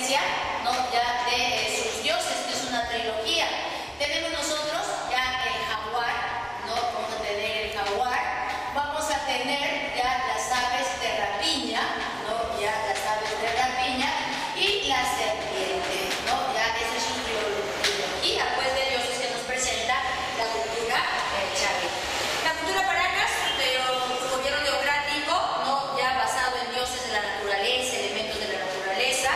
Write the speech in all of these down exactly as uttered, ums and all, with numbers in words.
presencia, ¿no? ya de eh, sus dioses, que es una trilogía. Tenemos nosotros ya el jaguar, ¿no? Vamos a tener el jaguar, vamos a tener ya las aves de rapiña, ¿no? ya las aves de rapiña y la serpiente, ¿no? ya esa es su trilogía pues, de dioses que nos presenta la cultura eh, Chavín. La cultura Paracas, de su gobierno teocrático, ¿no? ya basado en dioses de la naturaleza, elementos de la naturaleza,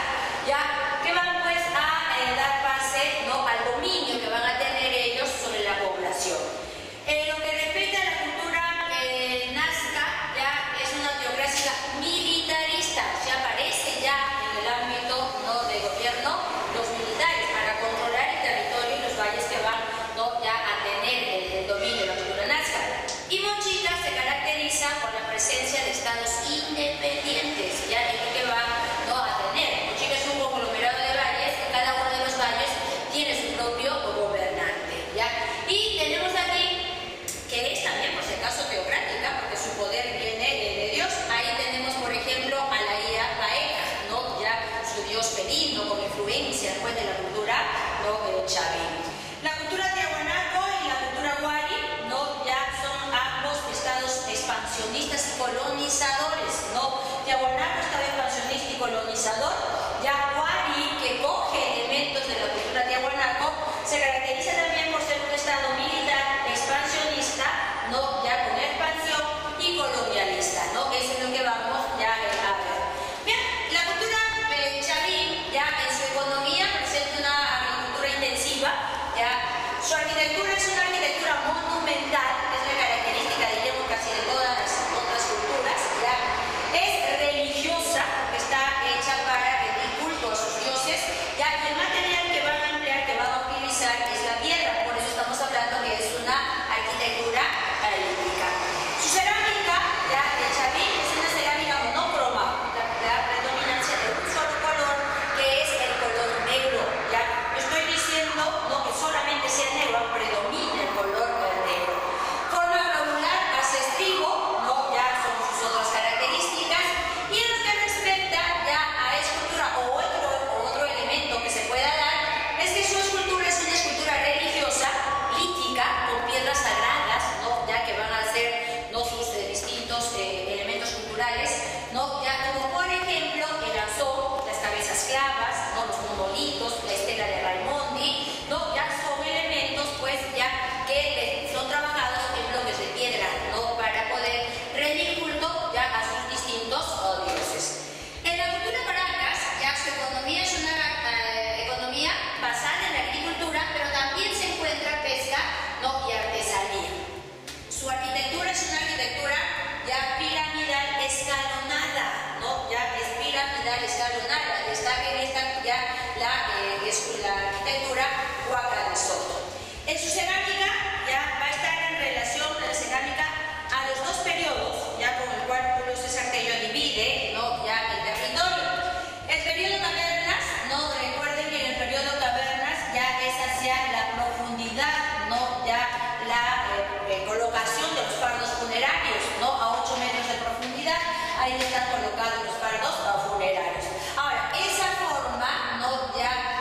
ya que van pues a eh, dar base, ¿no? al dominio que van a tener ellos sobre la población. En lo que respecta a la cultura eh, nazca, ya es una teocracia militarista, se aparece ya en el ámbito, ¿no? de gobierno los militares para controlar el territorio y los valles que van, ¿no? ya a tener el, el dominio de la cultura nazca. Y Mochica se caracteriza por la presencia de estados independientes, ya en lo que va, ¿no? a tener. Mochica es un conglomerado de valles, que cada uno de los valles tiene su propio gobernante, ¿ya? Y tenemos aquí, que es también, por si acaso, teocrática, porque su poder viene de Dios. Ahí tenemos, por ejemplo, a la Ia Paeca, ¿no? ya su dios felino, con influencia pues, de la cultura, ¿no? eh, Chavín. La cultura Tiahuanaco y la cultura Huari, ¿no? ya son ambos estados expansionistas y colonizadores, ¿no? Tiahuanaco, estado expansionista y colonizador, ya Huari, que coge elementos de la cultura Tiahuanaco, se caracteriza también por ser un estado militar expansionista, ¿no? ya con expansión y colonialista, ¿no? Eso es lo que vamos ya a ver. Bien, la cultura eh, Chavín, ya en su economía presenta una agricultura intensiva, ya su arquitectura es una arquitectura monumental, que es la característica, diríamos, casi de todas las otras culturas, ya es religiosa, que está hecha para rendir culto a sus dioses, ya y el material que van a emplear, que van a utilizar es la piedra, por eso estamos hablando que es una arquitectura paralítica. Su cerámica, ya de Chavín, es una cerámica monócroma, la, la predominancia de un solo color, que es el color negro, ya no estoy diciendo no que solamente sea negro, predomina el color negro. Forma globular, base estribo, no, ya son sus otras características. Y en lo que respecta ya a escultura o otro, o otro elemento que se pueda dar, es que su escultura es una escultura religiosa, lítica, con piedras sagradas, ¿no? ya que van a ser ¿no? sus eh, distintos eh, elementos culturales, ¿no? ya como por ejemplo el anzón, las cabezas clavas, ¿no? los monolitos, la estela de Raimondi, ¿no? ya son elementos pues ya que son trabajados en bloques de piedra, ¿no? para poder rendir culto ya a sus distintos oh, dioses. En la cultura Paracas, ya su economía es una eh, economía basada en la agricultura, pero también se encuentra pesca, ¿no? y artesanía. Su arquitectura es una arquitectura ya piramidal escalonada, ¿no? ya es piramidal escalonada, destaca en esta ya la, eh, es la arquitectura Huaca de Soto. En su cerámica ya va a estar en relación la cerámica a los dos periodos, ya con el cual Julio César Tello divide, ¿no? ya el territorio. El periodo cavernas, ¿no? recuerden que en el periodo cavernas ya es hacia la profundidad, ¿no? ya la eh, eh, colocación de los fardos funerarios, ¿no? a ocho metros de profundidad, ahí están colocados los fardos funerarios. Ahora, esa forma, ¿no? ya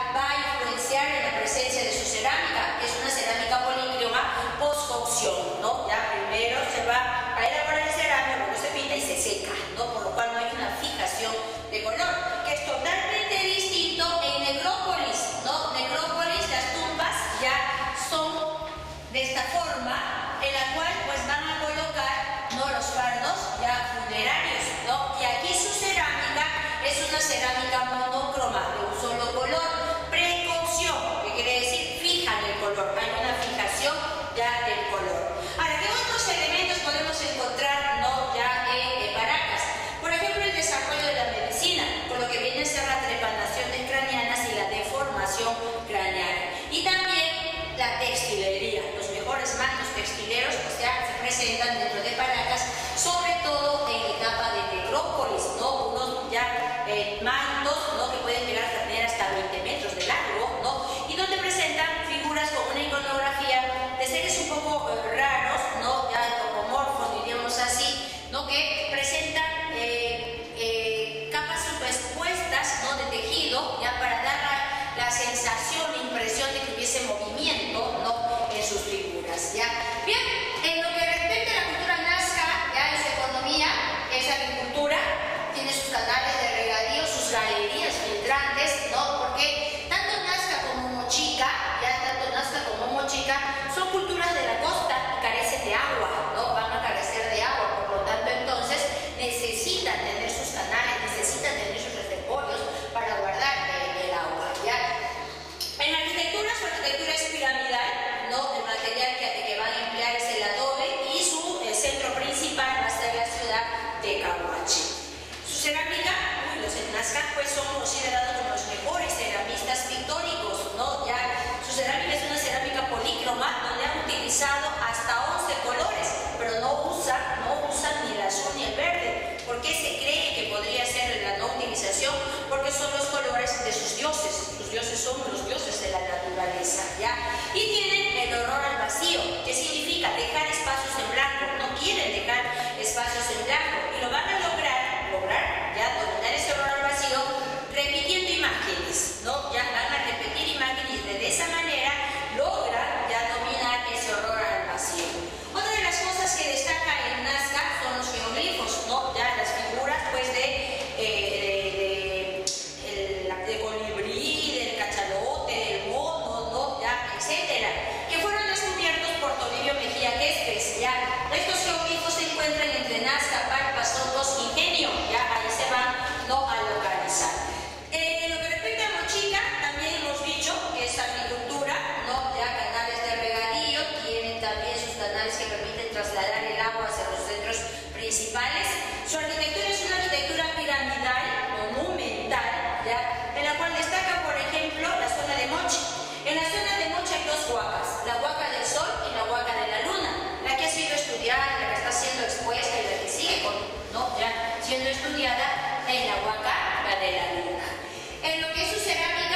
la cual destaca, por ejemplo, la zona de Moche. En la zona de Moche hay dos huacas, la huaca del sol y la huaca de la luna, la que ha sido estudiada, la que está siendo expuesta y la que sigue con, ¿no? ya siendo estudiada en la huaca de la luna. En lo que es su cerámica,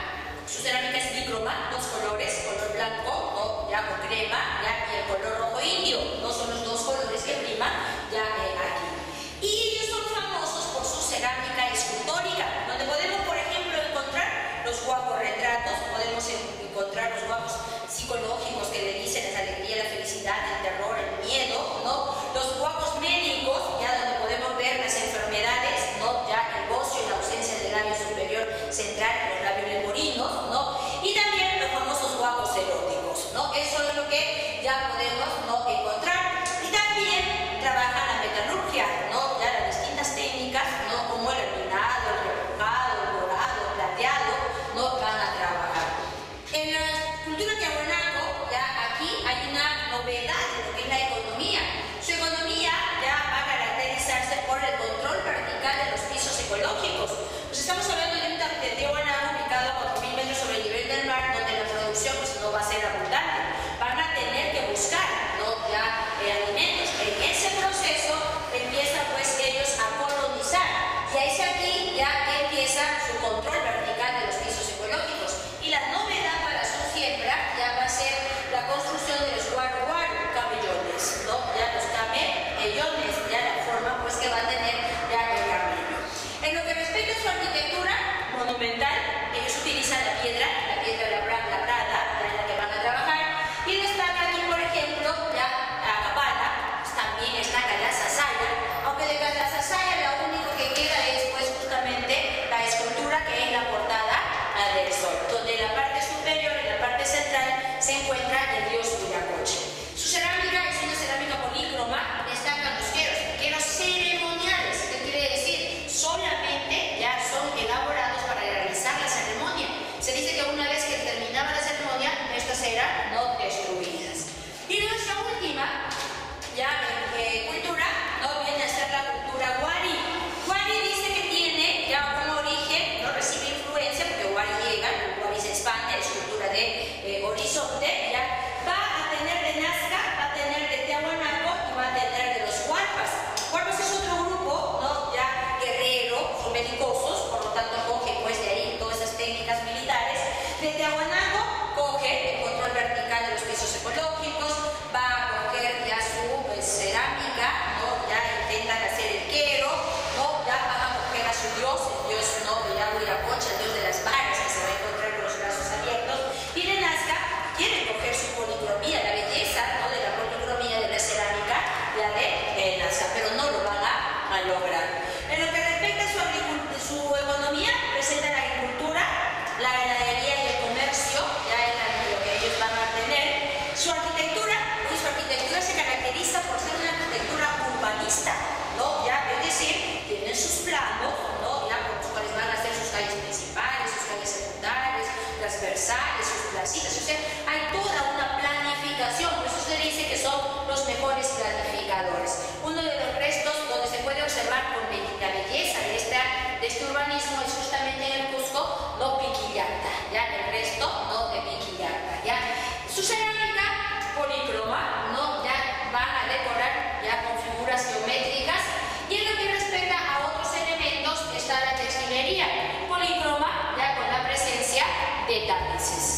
su cerámica es bicroma, dos colores, color blanco, ¿no? ya o crema, ya, y el color rojo indio, no son los dos colores que priman ya eh, aquí. Y ellos son famosos por su cerámica escultórica, donde podemos, por ejemplo, encontrar los guapos retratos, podemos encontrar los guapos psicológicos que le dicen la alegría, la felicidad, el terror, el miedo, ¿no? Los guapos médicos, ya donde podemos ver las enfermedades, ¿no? ya el bocio y la ausencia del labio superior central, los labios lemurinos, ¿no? Y también los famosos guapos eróticos, ¿no? Eso es lo que ya podemos, ¿no? encontrar. Y también trabajan la metalurgia, ¿no? ya las distintas técnicas, ¿no? como el refinado, el repujado, el dorado, el plateado, ¿no? van a trabajar. En la cultura tiahuanaco, ya aquí hay una novedad de lo que es la economía. Su economía ya va a caracterizarse por el control vertical de los pisos ecológicos. Pues estamos hablando de un de Tiahuanaco ubicado a cuatro mil metros sobre el nivel del mar, donde la producción pues, no va a ser abundante. Van a tener que buscar, ¿no? ya eh, alimentos. En ese proceso empiezan pues ellos a colonizar. Y ahí es aquí ya empieza su control vertical de los pisos ecológicos. Y la novedad para su siembra ya va a ser la construcción de los guaro guaro, camellones, ¿no? ya los camellones, ya la forma pues que va a tener ya el camello. En lo que respecta a su arquitectura monumental, ellos utilizan la piedra, la piedra labrada, ya en la que van a trabajar, y destaca aquí, por ejemplo, ya a Capala, pues también está Calasasaya, aunque de Calasasaya lo único que queda es pues justamente la escultura que es la portada del sol, donde en la parte superior, en la parte central, se encuentra el dios Huiracocha. Su cerámica es una cerámica polícroma, destacan los queros, queros ceremoniales, ¿qué quiere decir? Solamente ya son elaborados para realizar la ceremonia. Se dice que una vez que terminaba la ceremonia, estas eran no destruidas. Y nuestra última ya eh, cultura, no viene a ser la cultura Wari. Wari dice que tiene ya un origen, no recibe influencia, porque Wari llega, Wari se expande, es cultura de eh, horizonte, ya va a tener de Nazca, va a tener de Tiahuanaco y va a tener de los Huarpas. Huarpas es otro grupo, ¿no? ya guerrero, son belicosos, por lo tanto coge pues de ahí todas esas técnicas militares. De Tiahuanaco coge el control vertical de los pisos ecológicos, va a coger ya su pues, cerámica, ¿no? ya intentan hacer el quero, ¿no? ya van a coger a su dios, el dios no de Huiracocha, el dios de las varas, que se va a encontrar con los brazos abiertos. Y de Nazca quieren coger su policromía, la belleza, ¿no? de la policromía de la cerámica, ya de eh, Nazca, pero no lo van a, a lograr. En lo que respecta a su, su economía, presenta la agricultura, la ganadería y el comercio, ya es lo que ellos van a tener. Su arquitectura, pues su arquitectura se caracteriza por ser una arquitectura urbanista, ¿no? ya, es decir, tienen sus planos, ¿no? ya, por los cuales van a hacer sus calles principales, sus calles secundarias, transversales, sus placitas, o sea, hay toda una planificación, por eso se dice que son los mejores planificadores. Uno de los restos donde se puede observar con la belleza de, esta, de este urbanismo es justamente en el Cusco, no Piquillacta, ya el resto no de Piquillacta, ya. Su cerámica polícroma, ¿no? ya van a decorar ya con figuras geométricas, y en lo que respecta a otros elementos está la textilería polícroma, ya con la presencia de tapices.